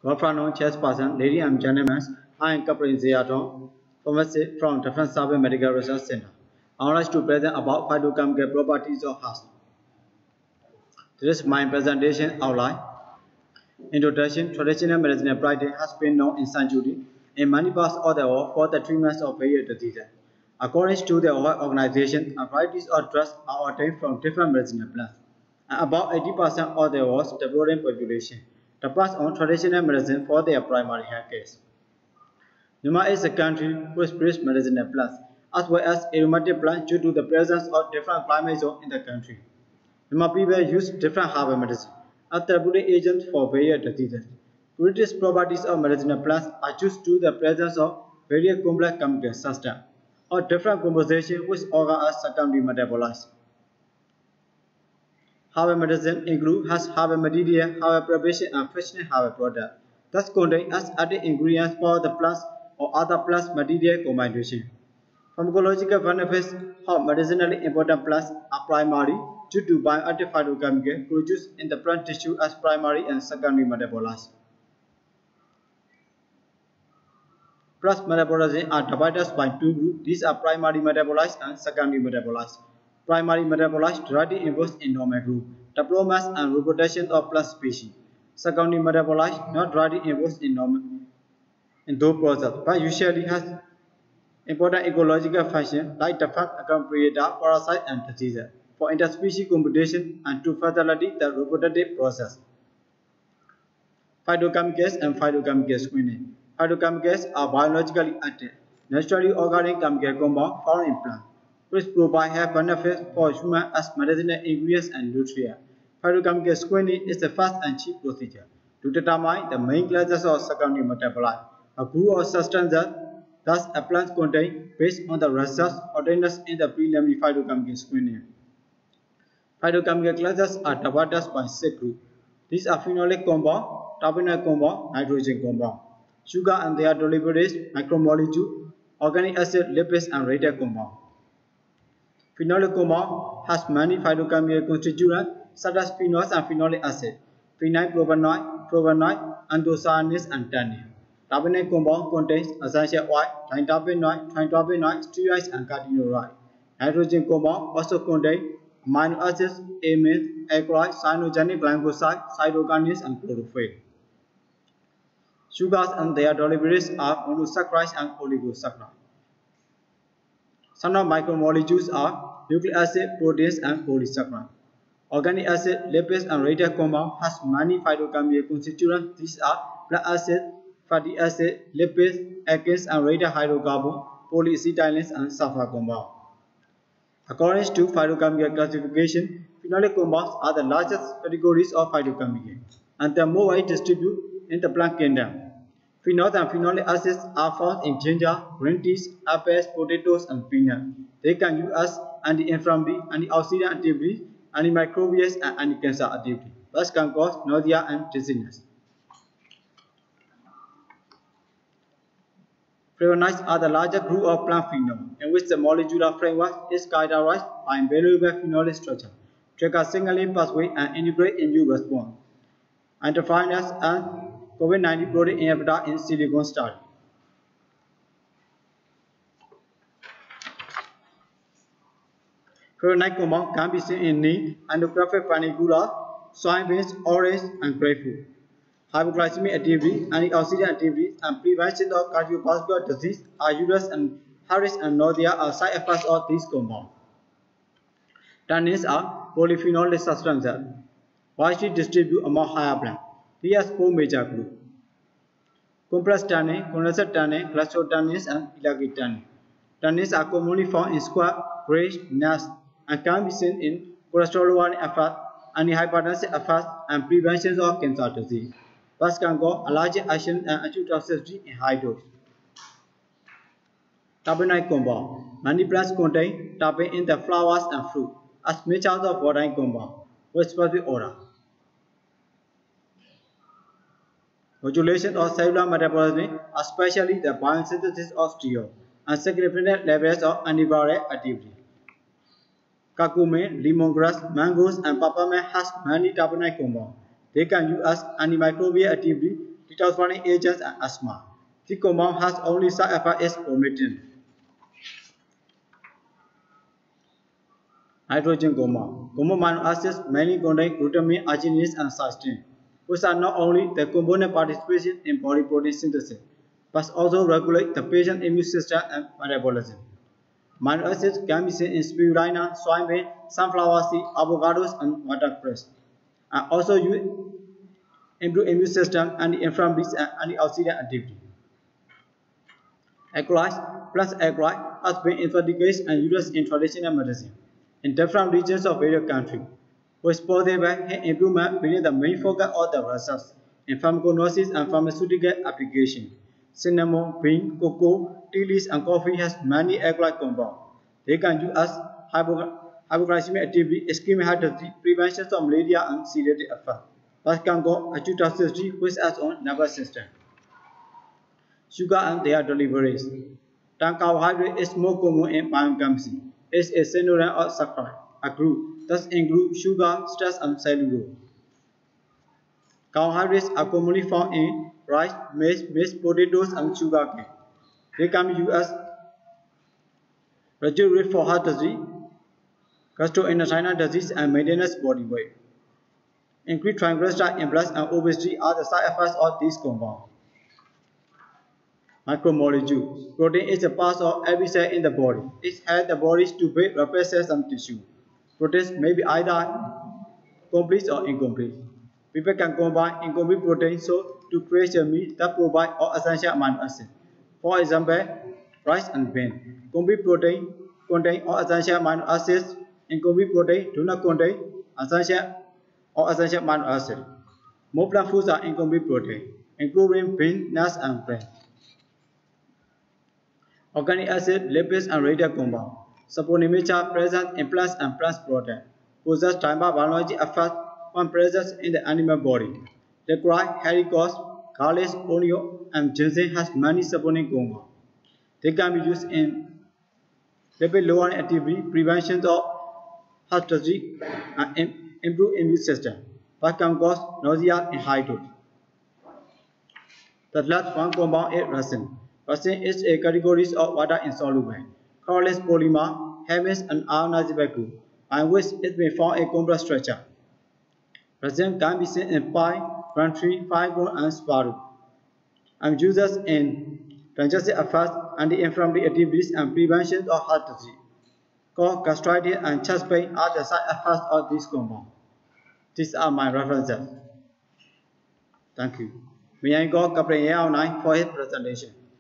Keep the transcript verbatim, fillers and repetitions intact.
Good afternoon, chairperson, ladies and gentlemen. I am Captain Ziaton, pharmacist from Defense Service Medical Research Center. I would like to present about phytochemical properties of herbs. This is my presentation outline. Introduction: traditional medicinal practice has been known in centuries in many parts of the world for the treatment of various diseases. According to the World Organization, varieties of drugs are obtained from different medicinal plants, and about eighty percent of the world's developing population depends on traditional medicine for their primary health care. Myanmar is a country which breeds medicinal plants, as well as aromatic plants due to the presence of different climate zones in the country. Myanmar people use different herbal medicine as therapeutic agents for various diseases. Greatest properties of medicinal plants are due to the presence of various complex chemical systems or different compositions which occur as secondary metabolites. Herbal medicine includes has herbal material, herbal preparation, and fractional herbal products that contain as added ingredients for the plants or other plant material combination. Pharmacological benefits of medicinally important plants are primary due to bioactive phytochemicals produced in the plant tissue as primary and secondary metabolites. Plant metabolites are divided by two groups. These are primary metabolites and secondary metabolites. Primary metabolites directly involved in normal growth, development, and reproduction of plant species. Secondary metabolites not directly involved in normal in those process, but usually has important ecological function like the fact against predator, parasite, and diseases for interspecies competition and to facilitate the reproductive process. Phytochemicals and phytochemical screening. Phytochemicals are biologically active, naturally occurring chemical compounds found in plants, which provide health benefits for humans as medicinal ingredients and nutrients. Phytochemical screening is the fast and cheap procedure to determine the main classes of secondary metabolites, a group of substances thus a plant contains based on the results obtained in the preliminary phytochemical screening. Phytochemical classes are divided by six groups. These are phenolic compound, terpenoid compound, nitrogen compound, sugar and their derivatives, macromolecules, organic acid, lipids, and radial compound. Phenolic compound has many phytochemical constituents such as phenols and phenolic acid, phenylpropanoid, propanoid, anthocyanins, and tannin. Terpenoid compound contains essential oil, diterpenoid, triterpenoid, steroids, and carotenoids. Nitrogen compound also contains amino acids, amines, alkaloids, cyanogenic glycosides, cytokinins, and chlorophyll. Sugars and their derivatives are monosaccharides and oligosaccharides. Some of macromolecules are nucleic acid, proteins, and polysaccharides. Organic acid, lipids, and radial compound has many phytochemical constituents. These are blood acid, fatty acid, lipids, alkanes, and radial hydrocarbon, polyacetylens, and sulfur compound. According to phytochemical classification, phenolic compounds are the largest categories of phytochemicals, and they are more widely distributed in the plant kingdom. Phenols and phenolic acids are found in ginger, green teas, apples, potatoes, and peanuts. They can use as anti-inflammatory, antioxidant activity, antimicrobial, and anti-cancer activity, but can cause nausea and dizziness. Flavonoids are the largest group of plant phenols, in which the molecular framework is characterized by invariable phenolic structure, trigger signaling pathway, and integrate immune response. Interferons and COVID nineteen protein inhibitor in silicon study. Flavonoid compound can be seen in neem, endographic panicula, soybeans, orange, and grapefruit. Hypoglycemic activity, antioxidant activity, and prevention of cardiovascular disease are used, and headache and nausea are side effects of these compounds. Tannins are polyphenolic substances, widely distributed among higher plants. He has four major groups: compressed tannin, condensed tannin, glycosyltannins, and ellagic tannin. Tannins are commonly found in squash, grass, nuts, and can be seen in cholesterol effects, antihypertensive effects, and prevention of cancer disease. But can cause allergic action and acute toxicity in high dose. Terpenoid compound. Many plants contain terpene in the flowers and fruit as mixtures of botanic compound with specific odor. Modulation of cellular metabolism, especially the biosynthesis of steroids, and significant levels of antiviral activity. Curcumin, lemongrass, mangoes, and papaya has many terpenoid compounds. They can use as antimicrobial activity, detoxifying agents, and asthma. The compound has only side effect is vomiting. Nitrogen compound. Compound amino acids mainly contain glutamine, arginine, and cysteine, which are not only the component participation in body protein synthesis, but also regulate the patient's immune system and metabolism. Amino acids can be seen in spirulina, soybean, sunflower seed, avocados, and watercress, and also used improve immune system, anti-inflammatory, and antioxidant activity. Acrylic plus acrylic has been investigated and used in traditional medicine in different regions of various countries, which possible improvement being the main focus of the research in pharmacognosis and pharmaceutical application. Cinnamon, bean, cocoa, tea leaves, and coffee has many acrylic compounds. They can use as hypoglycemic activity, ischemic heart disease, prevention of malaria, and sedative effect, but can cause acute toxicity which acts on nervous system. Sugar and their deliveries. Tan carbohydrate is more common in biochemistry. It is a synonym of saccharide, a group that includes sugar, starch, and cellulose. Carbohydrates are commonly found in rice, maize, maize, potatoes, and sugarcane. They can be used as residual for heart disease, gastrointestinal disease, and maintenance body weight. Increased triglyceride in blood and obesity are the side effects of these compounds. Macromolecules. Protein is a part of every cell in the body. It helps the body to build repair cells and tissue. Proteins may be either complete or incomplete. People can combine incomplete proteins so to create a meal that provides all essential amino acids. For example, rice and bean. Complete protein contain all essential amino acids. Incomplete protein do not contain essential or essential amino acids. Most plant foods are incomplete protein, including beans, nuts, and bread. Organic acid, lipids, and radial compounds. Saponin present in plants and plant protein possess timber biology effect when present in the animal body. Licorice, helicox, garlic, onion, and ginseng has many saponin compounds. They can be used in lipid lowering activity, prevention of heart disease, and improve immune system, but can cause nausea in high dose. The last one compound is resin. Resin is a category of water insoluble, colorless polymer, heaviest and ionizable group, and which it may form a complex structure. Resin can be seen in pine, pine tree, pine cone, and sparrow, and uses in digestive effects, anti-inflammatory activities, and prevention of heart disease. Cough, gastritis, and chest pain are the side effects of this compound. These are my references. Thank you. May I go Captain Yao Nine for his presentation.